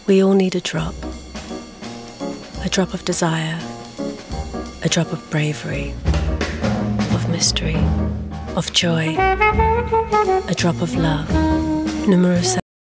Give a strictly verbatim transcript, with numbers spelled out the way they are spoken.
We all need a drop. A drop of desire, a drop of bravery, of mystery, of joy, a drop of love. Numero